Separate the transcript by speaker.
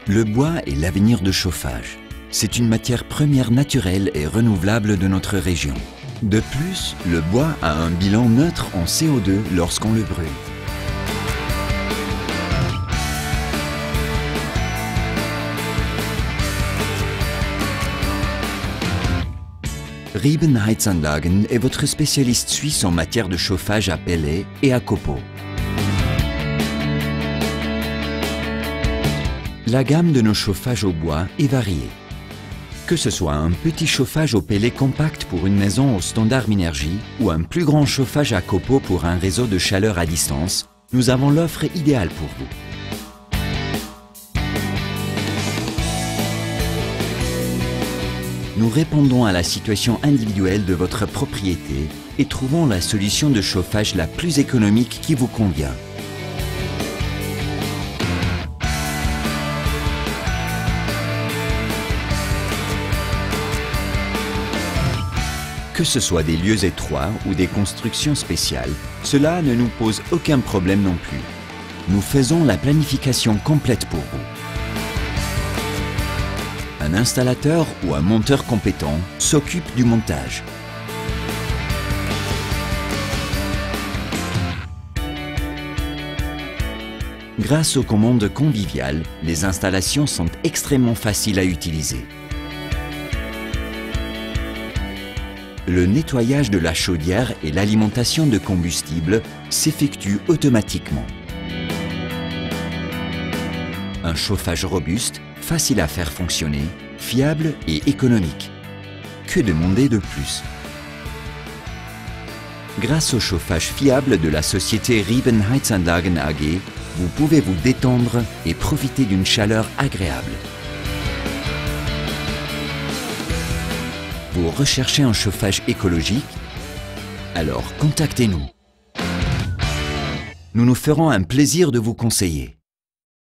Speaker 1: Le bois est l'avenir du chauffage. C'est une matière première naturelle et renouvelable de notre région. De plus, le bois a un bilan neutre en CO2 lorsqu'on le brûle. Rieben Heizanlagen est votre spécialiste suisse en matière de chauffage à pellets et à copeaux. La gamme de nos chauffages au bois est variée. Que ce soit un petit chauffage au pellet compact pour une maison au standard Minergie ou un plus grand chauffage à copeaux pour un réseau de chaleur à distance, nous avons l'offre idéale pour vous. Nous répondons à la situation individuelle de votre propriété et trouvons la solution de chauffage la plus économique qui vous convient. Que ce soit des lieux étroits ou des constructions spéciales, cela ne nous pose aucun problème non plus. Nous faisons la planification complète pour vous. Un installateur ou un monteur compétent s'occupe du montage. Grâce aux commandes conviviales, les installations sont extrêmement faciles à utiliser. Le nettoyage de la chaudière et l'alimentation de combustible s'effectuent automatiquement. Un chauffage robuste, facile à faire fonctionner, fiable et économique. Que demander de plus? Grâce au chauffage fiable de la société Rieben Heizanlagen AG, vous pouvez vous détendre et profiter d'une chaleur agréable. Vous recherchez un chauffage écologique? Alors contactez-nous. Nous nous ferons un plaisir de vous conseiller.